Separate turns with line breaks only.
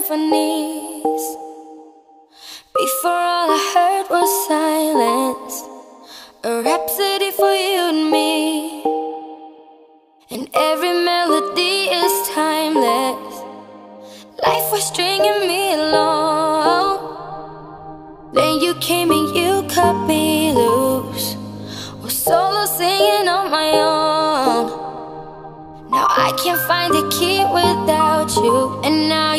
symphonies. Before all I heard was silence, a rhapsody for you and me. And every melody is timeless. Life was stringing me along. Then you came and you cut me loose. Was solo singing on my own. Now I can't find a key without you. And now